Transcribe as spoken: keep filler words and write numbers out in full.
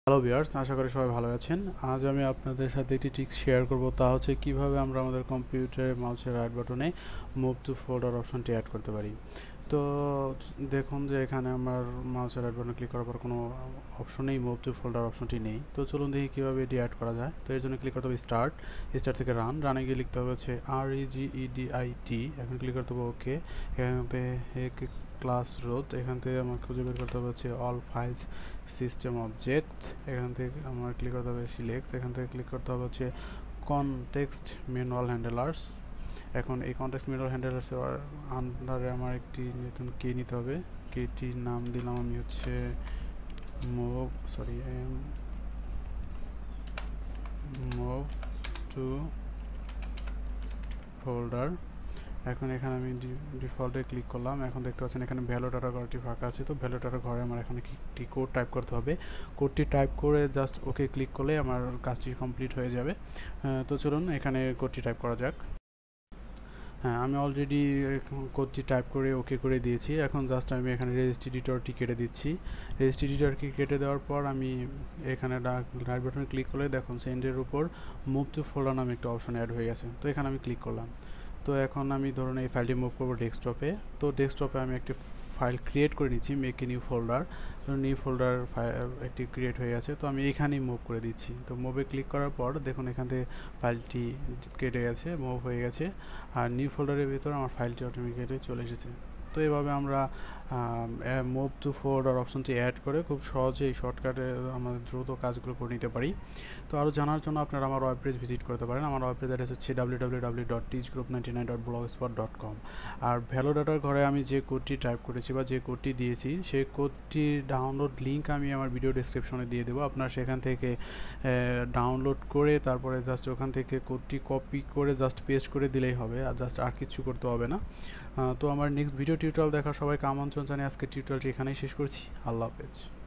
Hello viewers, আশা করি সবাই ভালো আছেন। আজ আমি আপনাদের সাথে একটি ট্রিক্স শেয়ার করব, তা হচ্ছে কিভাবে আমরা আমাদের কম্পিউটারে মাউসের রাইট বাটনে মুভ টু ফোল্ডার অপশনটি অ্যাড করতে পারি। তো দেখুন যে এখানে আমার মাউসের রাইট বাটনে ক্লিক করার পর কোনো অপশনেই মুভ টু ফোল্ডার অপশনটি নেই। তো চলুন দেখি কীভাবে এটি অ্যাড করা যায়। তো এর জন্য ক্লিক করতে হবে স্টার্ট, স্টার্ট থেকে রান, রানে গিয়ে লিখতে হবে হচ্ছে আর ই জি ই ডি আই টি। এখন ক্লিক করতে হবে ওকে। এখান থেকে ক্লাস রোড, এখান থেকে আমার খুঁজে বের করতে হবে হচ্ছে অল ফাইলস সিস্টেম অবজেক্ট। এখান থেকে আমার ক্লিক করতে হবে সিলেক্ট, এখান থেকে ক্লিক করতে হবে হচ্ছে কনটেক্সট ম্যানুয়াল হ্যান্ডেলার্স। এখন এই কনটেক্সট ম্যানুয়াল হ্যান্ডেলার্সের আন্ডারে আমার একটি নতুন কে নিতে হবে। কেটির নাম দিলাম আমি হচ্ছে move sorry move to folder. এখন এখানে আমি ডিফল্টে ক্লিক করলাম। এখন দেখতে পাচ্ছেন এখানে ভ্যালু ডাটা ঘরটি ফাঁকা আছে। তো ভ্যালু ডাটা ঘরে আমার এখানে একটি কোড টাইপ করতে হবে। কোডটি টাইপ করে জাস্ট ওকে ক্লিক করলে আমার কাজটি কমপ্লিট হয়ে যাবে। তো চলুন এখানে কোডটি টাইপ করা যাক। হ্যাঁ, আমি অলরেডি কোডটি টাইপ করে ওকে করে দিয়েছি। এখন জাস্ট আমি এখানে রেজিস্ট্রি এডিটরটি কেটে দিচ্ছি। রেজিস্ট্রি এডিটরটি কেটে দেওয়ার পর আমি এখানে রাইট বাটনে ক্লিক করলে দেখুন সেন্ডের উপর মুভ টু ফোল্ডার নামে একটা অপশন অ্যাড হয়ে গেছে। তো এখানে আমি ক্লিক করলাম। তো এখন আমি ধরুন এই ফাইলটি মুভ করবো ডেস্কটপে। তো ডেস্কটপে আমি একটি ফাইল ক্রিয়েট করে নিচ্ছি, make a new folder. New folder একটি ক্রিয়েট হয়ে গেছে। তো আমি এখানেই মুভ করে দিচ্ছি। তো মুভে ক্লিক করার পর দেখুন এখান থেকে ফাইলটি কেটে গেছে, মুভ হয়ে গেছে, আর নিউ ফোল্ডারের ভিতর আমার ফাইলটি অটোমেটিক্যালি চলে এসেছে। তো এভাবে আমরা মুভ টু ফোল্ডার অপশনটি অ্যাড করে খুব সহজেই শর্টকাটে আমাদের দ্রুত কাজগুলো করে নিতে পারি। তো আরও জানার জন্য আপনারা আমার ওয়েব পেজ ভিজিট করতে পারেন। আমার ওয়েব পেজ অ্যাড্রেস হচ্ছে W W W dot teach group ninety nine dot blog spot dot com. আর ভ্যালু ডাটার ঘরে আমি যে কোডটি টাইপ করেছি বা যে কোডটি দিয়েছি সেই কোডটির ডাউনলোড লিঙ্ক আমি আমার ভিডিও ডেসক্রিপশনে দিয়ে দেবো। আপনারা সেখান থেকে ডাউনলোড করে তারপরে জাস্ট ওখান থেকে কোডটি কপি করে জাস্ট পেস্ট করে দিলেই হবে, আর জাস্ট আর কিছু করতে হবে না। তো আমার নেক্সট ভিডিও টিউটোরিয়াল দেখার সবাইকে আমন্ত্রণ জানিয়ে আজকে টিউটোরিয়ালটি এখানেই শেষ করছি। আল্লাহ হাফেজ।